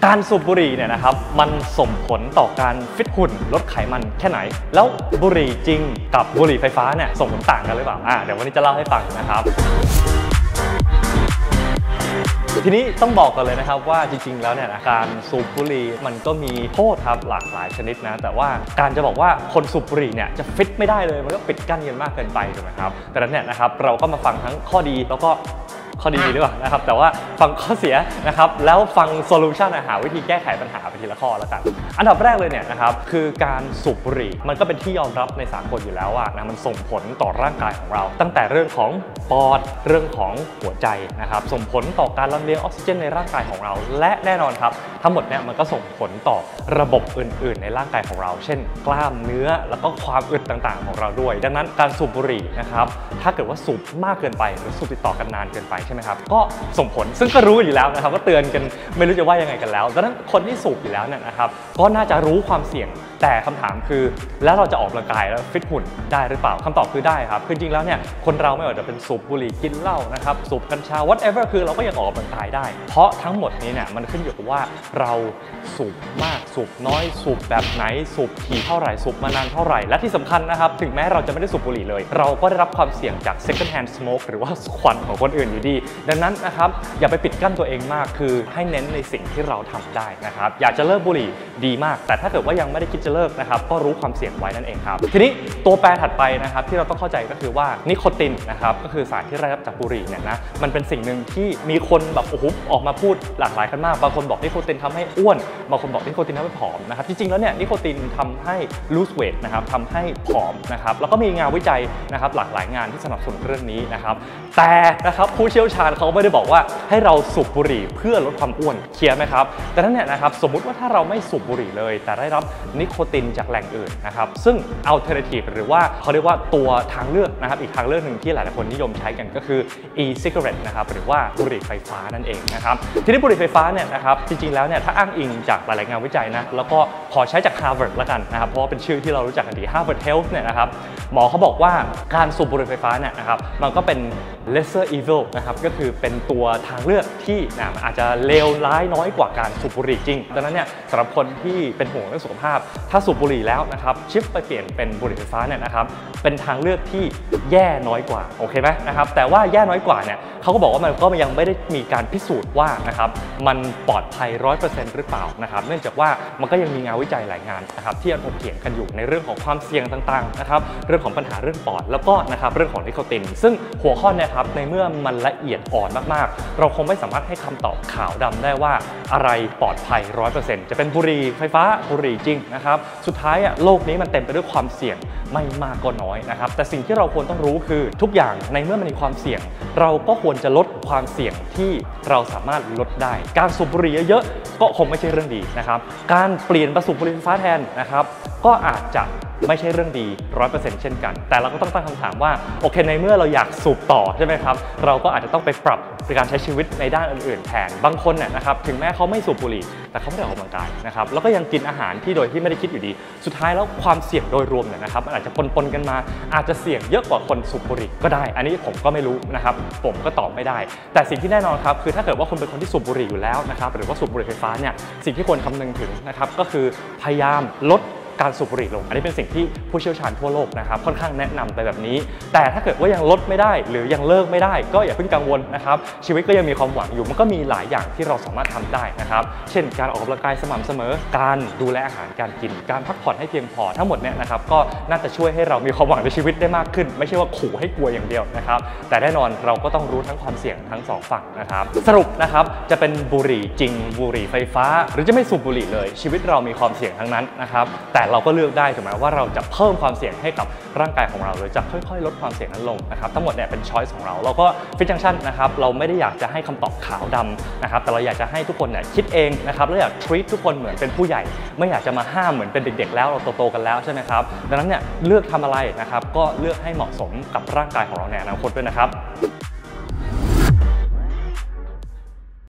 การสูบบุหรี่เนี่ยนะครับมันส่งผลต่อการฟิตหุ่นลดไขมันแค่ไหนแล้วบุหรี่จริงกับบุหรี่ไฟฟ้าเนี่ยส่งผลต่างกันหรือเปล่าเดี๋ยววันนี้จะเล่าให้ฟังนะครับทีนี้ต้องบอกกันเลยนะครับว่าจริงๆแล้วเนี่ยการสูบบุหรี่มันก็มีโทษครับหลากหลายชนิดนะแต่ว่าการจะบอกว่าคนสูบบุหรี่เนี่ยจะฟิตไม่ได้เลยมันก็ปิดกั้นกันมากเกินไปถูกไหมครับแต่นั้นเนี่ยนะครับเราก็มาฟังทั้งข้อดีแล้วก็ข้อดีหรือเปล่านะครับแต่ว่าฟังข้อเสียนะครับแล้วฟังโซลูชันหาวิธีแก้ไขปัญหาไปทีละข้อแล้วกันอันดับแรกเลยเนี่ยนะครับคือการสูบบุหรี่มันก็เป็นที่ยอมรับในสากลอยู่แล้วว่ามันส่งผลต่อร่างกายของเราตั้งแต่เรื่องของปอดเรื่องของหัวใจนะครับส่งผลต่อการลำเลียงออกซิเจนในร่างกายของเราและแน่นอนครับทั้งหมดเนี่ยมันก็ส่งผลต่อระบบอื่นๆในร่างกายของเราเช่นกล้ามเนื้อแล้วก็ความอึดต่างๆของเราด้วยดังนั้นการสูบบุหรี่นะครับถ้าเกิดว่าสูบมากเกินไปหรือสูบติดต่อกันนานเกินไปใช่ไหมครับก็ส่งผลซึ่งก็รู้อยู่แล้วนะครับก็เตือนกันไม่รู้จะว่ายังไงกันแล้วดังนั้นคนที่สูบอยู่แล้วเนี่ยนะครับก็น่าจะรู้ความเสี่ยงแต่คำถามคือแล้วเราจะออกกำลังกายแล้วฟิตหุ่นได้หรือเปล่าคำตอบคือได้ครับคือจริงแล้วเนี่ยคนเราไม่ว่าจะเป็นสูบบุหรี่กินเหล้านะครับสูบกัญชา whatever คือเราก็ยังออกกำลังกายได้เพราะทั้งหมดนี้เนี่ยมันขึ้นอยู่กับว่าเราสูบมากสูบน้อยสูบแบบไหนสูบถี่เท่าไหร่สูบมานานเท่าไหร่และที่สำคัญนะครับถึงแม้เราจะไม่ได้สูบบุหรี่เลยเราก็ได้รับความเสี่ยงจาก second hand smoke หรือว่าควันของคนอื่นอยู่ดีดังนั้นนะครับอย่าไปปิดกั้นตัวเองมากคือให้เน้นในสิ่งที่เราทำได้นะครับอยากจะเลิกบุหรี่ดีมากแต่ถ้าเกิดว่ายังไม่ได้คิดจะเลิกนะครับก็รู้ความเสี่ยงไว้นั่นเองครับทีนี้ตัวแปรถัดไปนะครับที่เราต้องเข้าใจก็คือว่านิโคตินนะครับก็คือสารที่ได้รับจากบุหรี่เนี่ยนะมันเป็นสิ่งหนึ่งที่มีคนแบบโอ้โหออกมาพูดหลากหลายกันมากบางคนบอกนิโคตินทำให้อ้วนบางคนบอกนิโคตินทำให้ผอมนะครับจริงๆแล้วเนี่ยนิโคตินทำให้ lose weight นะครับทำให้ผอมนะครับแล้วก็มีงานวิจัยนะครับหลากหลายงานที่สนับสนุนเรื่องนี้นะครับแต่นะครับผู้เชี่ยวชาญเขาไม่ได้บอกว่าให้เราสูบบุหรี่เพื่อลดความอ้วนเคลียร์ไหมครับแต่นั้นเนี่ยนะครับสมมุติว่าถ้าเราไม่สูบบุหรี่เลยแต่ได้รับนิโคตินจากแหล่งอื่นนะครับซึ่ง alternative หรือว่าเขาเรียกว่าตัวทางเลือกนะครับอีกทางเลือกหนึ่งที่หลายๆคนนิยมใช้กันก็คือ e-cigarette นะครับหรือว่าบุหรี่ไฟฟ้านั่นเองนะครับทีนี้บุหรี่ไฟฟ้าเนี่ยนะครับจริงๆแล้วเนี่ยถ้าอ้างอิงจากหลายๆงานวิจัยนะแล้วก็ขอใช้จาก Harvard ละกันนะครับเพราะว่าเป็นชื่อที่เรารู้จักกันดี Harvard Health เนี่ยนะครับหมอเขาบอกว่าการสูบบุหรี่ไฟฟ้าเนี่ยนะครับมันก็เป็น lesser evil นะครับก็คือเป็นตัวทางเลือกที่มันอาจจะเลวร้ายน้อยกว่าการสูบบุหรี่จริงดังนั้นเนี่ยสำหรับคนที่เป็นห่วงเรื่องสุขภาพถ้าสูบบุหรี่แล้วนะครับชิฟไปเปลี่ยนเป็นบุหรี่ไฟฟ้าเนี่ยนะครับเป็นทางเลือกที่แย่น้อยกว่าโอเคไหมนะครับแต่ว่าแย่น้อยกว่าเนี่ยเขาก็บอกว่ามันก็ยังไม่ได้มีการพิสูจน์ว่านะครับมันปลอดภัย 100% หรือเปล่านะครับเนื่องจากว่ามันก็ยังมีงานวิจัยหลายงานนะครับที่ยังถกเถียงกันอยู่ในเรื่องของความเสี่ยงต่างๆนะครับเรื่องของปัญหาเรื่องปอดแล้วก็นะครับเรื่องของนิโคตินซึ่งหัวข้อเนี่ยครับในเมื่อมันละเอียดอ่อนมากๆเราคงไม่สามารถให้คำตอบขาวดำได้ว่าอะไรปลอดภัย 100% จะเป็นบุหรี่ไฟฟ้าบุหรี่จริงนะครับสุดท้ายโลกนี้มันเต็มไปด้วยความเสี่ยงไม่มากก็น้อยนะครับแต่สิ่งที่เราควรต้องรู้คือทุกอย่างในเมื่อมันมีความเสี่ยงเราก็ควรจะลดความเสี่ยงที่เราสามารถลดได้การสูบบุหรี่เยอะๆก็คงไม่ใช่เรื่องดีนะครับการเปลี่ยนมาสูบบุหรี่ไฟฟ้าแทนนะครับก็อาจจะไม่ใช่เรื่องดี 100% เช่นกันแต่เราก็ต้องตั้งคำถามว่าโอเคในเมื่อเราอยากสูบต่อใช่ไหมครับเราก็อาจจะต้องไปปรับในการใช้ชีวิตในด้านอื่นๆแทนบางคนเนี่ยนะครับถึงแม้เขาไม่สูบบุหรี่แต่เขาไม่ได้ออกกำลังกายนะครับแล้วก็ยังกินอาหารที่โดยที่ไม่ได้คิดอยู่ดีสุดท้ายแล้วความเสี่ยงโดยรวมเนี่ยนะครับมันอาจจะปนกันมาอาจจะเสี่ยงเยอะกว่าคนสูบบุหรี่ก็ได้อันนี้ผมก็ไม่รู้นะครับผมก็ตอบไม่ได้แต่สิ่งที่แน่นอนครับคือถ้าเกิดว่าคุณเป็นคนที่สูบบุหรี่อยู่แล้วนะครับหรือว่าสูบบุหรี่ไฟฟ้าเนี่ยสิ่งที่ควรคำนึงถึงนะครับก็คือพยายามลดการสูบบุหรี่ลงอันนี้เป็นสิ่งที่ผู้เชี่ยวชาญทั่วโลกนะครับค่อนข้างแนะนำไปแบบนี้แต่ถ้าเกิดว่ายังลดไม่ได้หรือยังเลิกไม่ได้ก็อย่าเพิ่งกังวลนะครับชีวิตก็ยังมีความหวังอยู่มันก็มีหลายอย่างที่เราสามารถทำได้นะครับเช่นการออกกำลังกายสม่ำเสมอการดูแลอาหารการกินการพักผ่อนให้เพียงพอทั้งหมดเนี่ยนะครับก็น่าจะช่วยให้เรามีความหวังในชีวิตได้มากขึ้นไม่ใช่ว่าขู่ให้กลัวอย่างเดียวนะครับแต่แน่นอนเราก็ต้องรู้ทั้งความเสี่ยงทั้ง2ฝั่งนะครับสรุปนะครับจะเป็นบุหรี่จริงบุหรี่ไฟฟ้าหรือจะไม่สูบบุหรี่เลยชีวิตเรามีความเสี่ยงทั้งนั้นนะครับแต่เราก็เลือกได้ถูกไหมว่าเราจะเพิ่มความเสี่ยงให้กับร่างกายของเราหรือจะค่อยๆลดความเสี่ยงนั้นลงนะครับทั้งหมดเนี่ยเป็นช้อยส์ของเราแล้วก็ฟิตจังชั่นนะครับเราไม่ได้อยากจะให้คำตอบขาวดำนะครับแต่เราอยากจะให้ทุกคนเนี่ยคิดเองนะครับแล้วอยาก treat ทุกคนเหมือนเป็นผู้ใหญ่ไม่อยากจะมาห้ามเหมือนเป็นเด็กๆแล้วเราโตๆกันแล้วใช่ไหมครับดังนั้นเนี่ยเลือกทำอะไรนะครับก็เลือกให้เหมาะสมกับร่างกายของเราในอนาคตด้วยนะครับ